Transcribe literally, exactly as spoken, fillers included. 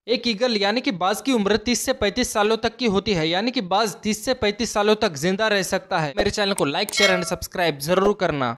एक ईगल यानी कि बाज की उम्र तीस से पैंतीस सालों तक की होती है, यानी कि बाज तीस से पैंतीस सालों तक जिंदा रह सकता है। मेरे चैनल को लाइक शेयर एंड सब्सक्राइब जरूर करना।